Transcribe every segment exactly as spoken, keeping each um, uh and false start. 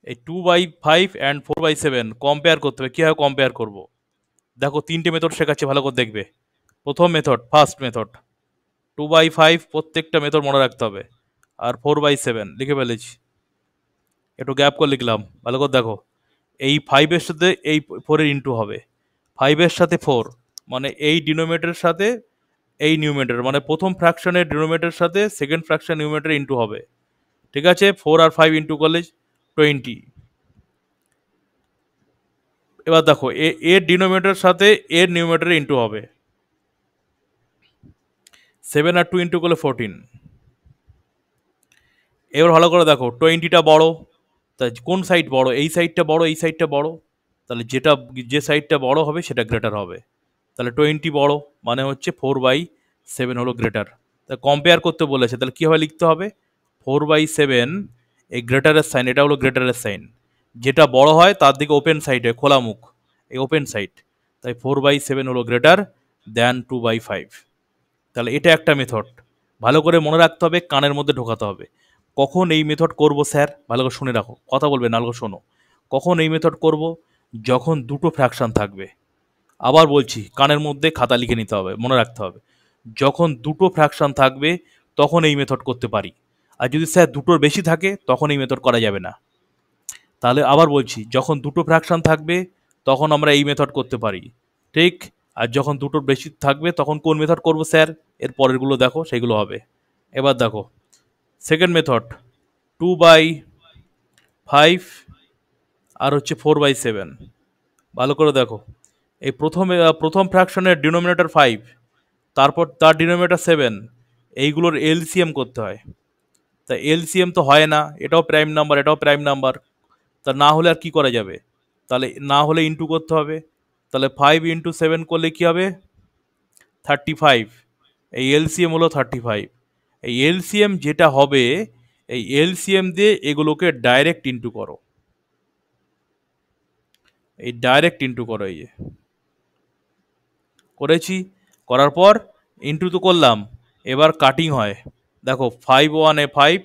এই two by five and four by seven compare করতে হবে। কীভাবে কম্পেয়ার করবো? দেখো তিনটে মেথড শেখাচ্ছে, ভালো করে দেখবে। প্রথম method, first method, two by five প্রত্যেকটা মেথড মনে রাখতে হবে। আর ফোর বাই সেভেন লিখে ফেলেছি, একটু গ্যাপ করে লিখলাম, ভালো করে দেখো। এই ফাইভের সাথে এই ফোরের ইন্টু হবে, ফাইভের সাথে ফোর, মানে এই ডিনোমিনেটরের সাথে এই নিউমিনেটর, মানে প্রথম ফ্র্যাকশনের ডিনোমিনেটরের সাথে সেকেন্ড ফ্র্যাকশন নিউমিনেটর ইন্টু হবে। ঠিক আছে, ফোর আর ফাইভ ইন্টু করলে টোয়েন্টি। এবার দেখো এ এর ডিনোমিনেটরের সাথে এর নিউমিনেটর ইন্টু হবে, সেভেন আর টু ইন্টু করলে ফোরটিন। এবার ভালো করে দেখো, টোয়েন্টিটা বড়, তাই কোন সাইড বড়? এই সাইডটা বড়, এই সাইডটা বড়, তাহলে যেটা যে সাইডটা বড় হবে সেটা গ্রেটার হবে। তাহলে টোয়েন্টি বড়, মানে হচ্ছে ফোর বাই সেভেন হলো গ্রেটার। তা কম্পেয়ার করতে বলেছে, তাহলে কীভাবে লিখতে হবে? ফোর বাই সেভেন, এই গ্রেটারের সাইন, এটা হলো গ্রেটারের সাইন। যেটা বড় হয় তার দিকে ওপেন সাইড হয়, খোলা মুখ, এই ওপেন সাইড। তাই ফোর বাই সেভেন হলো greater than two by five. তাহলে এটা একটা মেথড, ভালো করে মনে রাখতে হবে, কানের মধ্যে ঢোকাতে হবে। কখন এই মেথড করব স্যার? ভালো করে শুনে রাখো, কথা বলবে না, ভালো করে শোনো। কখন এই মেথড করব? যখন দুটো ফ্র্যাকশন থাকবে। আবার বলছি, কানের মধ্যে খাতা লিখে নিতে হবে, মনে রাখতে হবে। যখন দুটো ফ্র্যাকশন থাকবে তখন এই মেথড করতে পারি। আর যদি স্যার দুটোর বেশি থাকে তখন এই মেথড করা যাবে না। তাহলে আবার বলছি, যখন দুটো ফ্র্যাকশন থাকবে তখন আমরা এই মেথড করতে পারি, ঠিক। আর যখন দুটোর বেশি থাকবে তখন কোন মেথড করব স্যার? এর পরেরগুলো দেখো, সেগুলো হবে। এবার দেখো second method, two by five আর হচ্ছে ফোর বাই সেভেন। ভালো করে দেখো, এই প্রথমে প্রথম ফ্র্যাকশনের ডিনোমিনেটর ফাইভ, তারপর তার ডিনোমিনেটর সেভেন, এইগুলোর এলসিএম করতে হয়। তা এলসিএম তো হয় না, এটাও প্রাইম নাম্বার, এটাও প্রাইম নাম্বার, তা না হলে আর কি করা যাবে? তাহলে না হলে ইন্টু করতে হবে। তাহলে ফাইভ ইন্টু সেভেন করলে কী হবে? Thirty five. এই এলসিএম হলো থার্টি ফাইভ। এই এলসিএম যেটা হবে, এই এলসিএম দিয়ে এগুলোকে ডাইরেক্ট ইন্টু করো, এই ডাইরেক্ট ইন্টু করো, এই যে করেছি। করার পর ইন্টু তো করলাম, এবার কাটিং হয়। দেখো ফাইভ ওয়ান এ ফাইভ,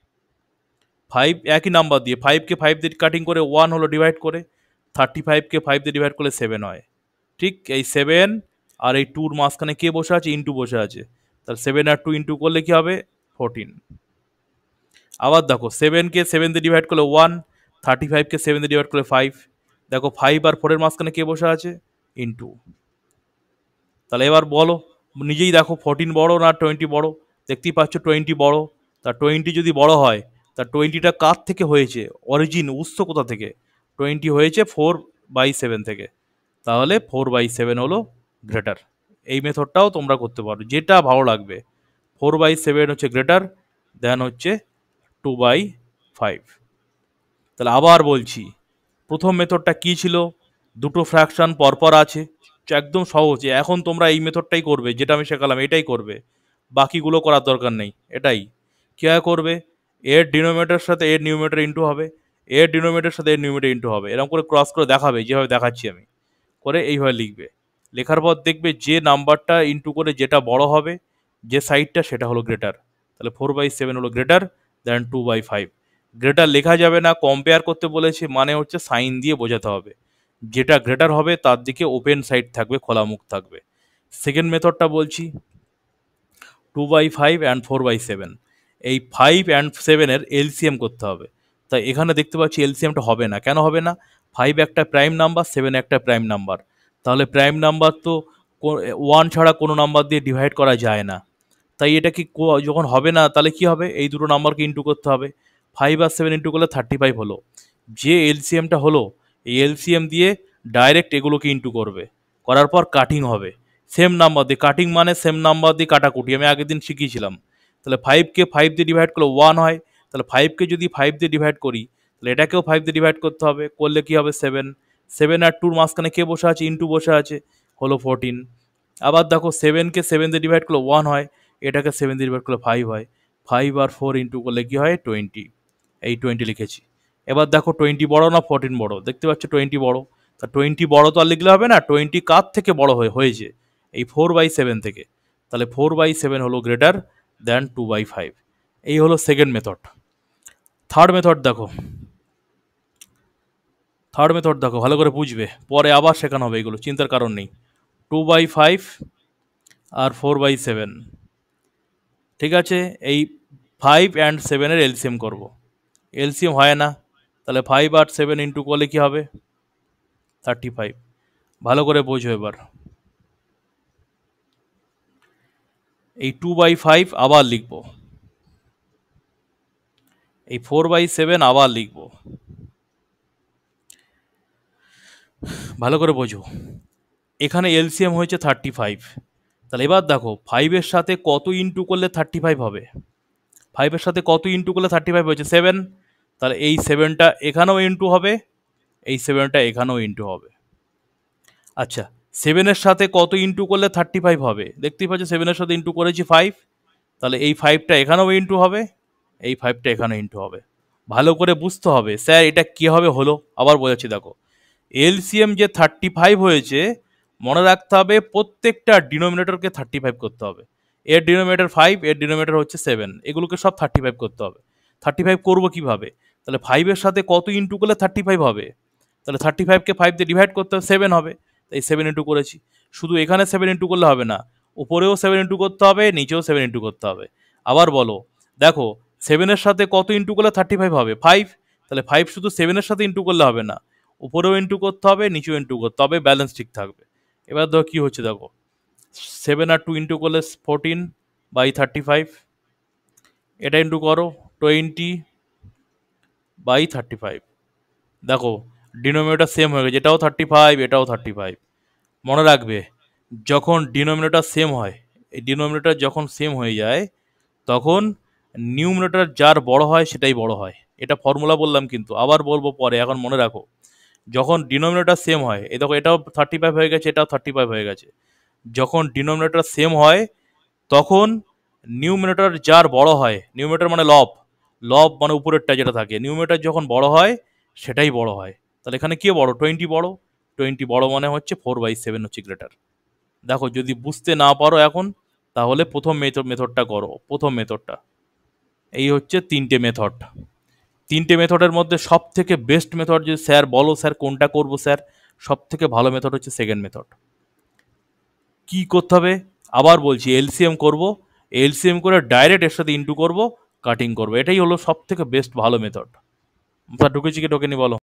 ফাইভ একই নাম্বার দিয়ে, ফাইভকে ফাইভ দিয়ে কাটিং করে ওয়ান হলো ডিভাইড করে, থার্টি ফাইভকে ফাইভ দিয়ে ডিভাইড করলে সেভেন হয়। ঠিক, এই সেভেন আর এই টুর মাঝখানে কে বসে আছে? ইন্টু বসে আছে। তাহলে সেভেন আর টু ইন্টু করলে কী হবে? ফোরটিন। আবার দেখো সেভেনকে সেভেন দিয়ে ডিভাইড করলে ওয়ান, থার্টি ফাইভকে সেভেন দিয়ে ডিভাইড করলে ফাইভ। দেখো ফাইভ আর ফোরের মাঝখানে কে বসে আছে? ইন্টু। তাহলে এবার বলো, নিজেই দেখো, ফোরটিন বড় না টোয়েন্টি বড়? দেখতেই পাচ্ছ টোয়েন্টি বড়। তা টোয়েন্টি যদি বড় হয়, তা টোয়েন্টিটা কার থেকে হয়েছে? অরিজিন, উৎস কোথা থেকে? টোয়েন্টি হয়েছে ফোর বাই সেভেন থেকে। তাহলে ফোর বাই সেভেন হলো গ্রেটার। এই মেথডটাও তোমরা করতে পারো, যেটা ভালো লাগবে। ফোর বাই সেভেন হচ্ছে গ্রেটার দেন হচ্ছে টু বাই ফাইভ। তাহলে আবার বলছি, প্রথম মেথডটা কী ছিল? দুটো ফ্র্যাকশন পরপর আছে, একদম সহজ। এখন তোমরা এই মেথডটাই করবে, যেটা আমি শেখালাম এটাই করবে, বাকিগুলো করার দরকার নেই। এটাই কীভাবে করবে? এর ডিনোমিনেটরের সাথে এর নিউমিনেটর ইন্টু হবে, এর ডিনোমিনেটরের সাথে এর নিউমিনেটর ইন্টু হবে, এরকম করে ক্রস করে দেখাবে, যেভাবে দেখাচ্ছি আমি করে, এইভাবে লিখবে। লেখার পর দেখবে যে নাম্বারটা ইন্টু করে যেটা বড় হবে, যে সাইডটা, সেটা হলো গ্রেটার। তাহলে ফোর বাই সেভেন হলো greater than two by five. Greater লেখা যাবে না, কম্পেয়ার করতে বলেছে, মানে হচ্ছে সাইন দিয়ে বোঝাতে হবে। যেটা গ্রেটার হবে তার দিকে ওপেন সাইড থাকবে, খোলা মুখ থাকবে। সেকেন্ড মেথডটা বলছি, two by five and four by seven. এই ফাইভ অ্যান্ড সেভেনের এলসিএম করতে হবে। তাই এখানে দেখতে পাচ্ছি এলসিএমটা হবে না। কেন হবে না? ফাইভ একটা প্রাইম নাম্বার, সেভেন একটা প্রাইম নাম্বার। তাহলে প্রাইম নাম্বার তো ওয়ান ছাড়া কোনো নাম্বার দিয়ে ডিভাইড করা যায় না। তাই এটা কি যখন হবে না, তাহলে কি হবে? এই দুটো নাম্বারকে ইন্টু করতে হবে। ফাইভ আর সেভেন ইন্টু করলে থার্টি ফাইভ হলো। যে এলসিএমটা হলো, এই এলসিএম দিয়ে ডাইরেক্ট এগুলোকে ইন্টু করবে, করার পর কাটিং হবে সেম নাম্বার দিয়ে। কাটিং মানে সেম নাম্বার দিয়ে কাটাকুটি, আমি আগের দিন শিখিয়েছিলাম। তাহলে ফাইভকে ফাইভ দিয়ে ডিভাইড করলে ওয়ান হয়, তাহলে ফাইভকে যদি ফাইভ দিয়ে ডিভাইড করি, তাহলে এটাকেও ফাইভ দিয়ে ডিভাইড করতে হবে, করলে কি হবে? সেভেন। সেভেন আর টুর মাঝখানে কে বসে আছে? ইন্টু বসে আছে, হলো ফোরটিন। আবার দেখো সেভেনকে সেভেন দিয়ে ডিভাইড করলে ওয়ান হয়, এটাকে সেভেন দিয়ে ডিভাইড করলে ফাইভ হয়, ফাইভ আর ফোর ইন্টু করলে কী হয়? টোয়েন্টি। এই টোয়েন্টি লিখেছি। এবার দেখো টোয়েন্টি বড় না ফোরটিন বড়? দেখতে পাচ্ছ টোয়েন্টি বড়। তা টোয়েন্টি বড় তো আর লিখলে হবে না, টোয়েন্টি কার থেকে বড় হয়ে হয়েছে? এই ফোর বাই সেভেন থেকে। তাহলে ফোর বাই সেভেন হলো greater than two by five. এই হলো সেকেন্ড মেথড। থার্ড মেথড দেখো, থার্ড মেথড দেখো ভালো করে বুঝবে, পরে আবার শেখানো হবে, এগুলো চিন্তার কারণ নেই। টু বাই ফাইভ আর ফোর বাই সেভেন, ঠিক আছে, এই ফাইভ অ্যান্ড সেভেনের এলসিএম করব। এলসিএম হয় না, তাহলে ফাইভ আর সেভেন ইন্টু করলে কী হবে? Thirty five. ভালো করে বোঝো এবার। এই টু বাই ফাইভ আবার লিখব, এই ফোর বাই সেভেন আবার লিখব, ভালো করে বোঝো। এখানে এলসিএম হয়েছে থার্টি ফাইভ, তাহলে এবার দেখো ফাইভের সাথে কত ইন্টু করলে থার্টি ফাইভ হবে? ফাইভের সাথে কত ইন্টু করলে থার্টি ফাইভ হয়েছে? সেভেন। তাহলে এই সেভেনটা এখানেও ইন্টু হবে, এই সেভেনটা এখানেও ইন্টু হবে। আচ্ছা, সেভেনের সাথে কত ইন্টু করলে থার্টি ফাইভ হবে? দেখতেই পাচ্ছ সেভেনের সাথে ইন্টু করেছি ফাইভ, তাহলে এই ফাইভটা এখানেও ইন্টু হবে, এই ফাইভটা এখানে ইন্টু হবে। ভালো করে বুঝতে হবে স্যার এটা কীভাবে হলো, আবার বোঝাচ্ছি দেখো। এলসিএম যে থার্টি ফাইভ হয়েছে, মনে রাখতে হবে প্রত্যেকটা ডিনোমিনেটরকে থার্টি ফাইভ করতে হবে। এর ডিনোমিনেটর ফাইভ, এর ডিনোমিনেটর হচ্ছে সেভেন, এগুলোকে সব থার্টি ফাইভ করতে হবে। থার্টি ফাইভ করবো কীভাবে? তাহলে ফাইভের সাথে কত ইন্টু করলে থার্টি ফাইভ হবে? তাহলে থার্টি ফাইভকে ফাইভ দিয়ে ডিভাইড করতে হবে, সেভেন হবে, তাই সেভেন ইন্টু করেছি। শুধু এখানে সেভেন ইন্টু করলে হবে না, উপরেও সেভেন ইন্টু করতে হবে, নিচেও সেভেন ইন্টু করতে হবে। আবার বলো, দেখো সেভেনের সাথে কত ইন্টু করলে থার্টি ফাইভ হবে? ফাইভ। তাহলে ফাইভ শুধু সেভেনের সাথে ইন্টু করলে হবে না, উপরেও ইন্টু করতে হবে, নিচেও ইন্টু করতে হবে, ব্যালেন্স ঠিক থাকবে। এবার দেখো কী হচ্ছে, দেখো সেভেন আর টু ইন্টু করলে ফোরটিন বাই থার্টি ফাইভ, এটা ইন্টু করো টোয়েন্টি বাই থার্টি ফাইভ। দেখো ডিনোমিনেটর সেম হয়ে গেছে, এটাও থার্টি ফাইভ, এটাও থার্টি ফাইভ। মনে রাখবে যখন ডিনোমিনেটর সেম হয়, এই ডিনোমিনেটর যখন সেম হয়ে যায় তখন নিউমিনেটর যার বড় হয় সেটাই বড় হয়। এটা ফর্মুলা বললাম কিন্তু, আবার বলবো পরে, এখন মনে রাখো। যখন ডিনোমিনেটর সেম হয়, এই দেখো এটাও থার্টি ফাইভ হয়ে গেছে, এটাও থার্টি ফাইভ হয়ে গেছে। যখন ডিনোমিনেটর সেম হয় তখন নিউমিনেটর যার বড় হয়, নিউমিনেটর মানে লব, লব মানে উপরেরটা যেটা থাকে, নিউমিনেটর যখন বড় হয় সেটাই বড় হয়। তাহলে এখানে কি বড়? টোয়েন্টি বড়, টোয়েন্টি বড় মানে হচ্ছে ফোর বাই সেভেন হচ্ছে গ্রেটার। দেখো যদি বুঝতে না পারো এখন, তাহলে প্রথম মেথড মেথডটা করো, প্রথম মেথডটা। এই হচ্ছে তিনটে মেথড। তিনটে মেথডের মধ্যে সব থেকে বেস্ট মেথড, যে স্যার বলো স্যার কোনটা করবো স্যার, সব থেকে ভালো মেথড হচ্ছে সেকেন্ড মেথড। কি করতে হবে আবার বলছি, এলসিএম করব, এলসিএম করে ডাইরেক্ট এর সাথে ইন্টু করব, কাটিং করব, এটাই হলো সব থেকে বেস্ট ভালো মেথড। ঢুকেছি কি ঢোকেনি বলো?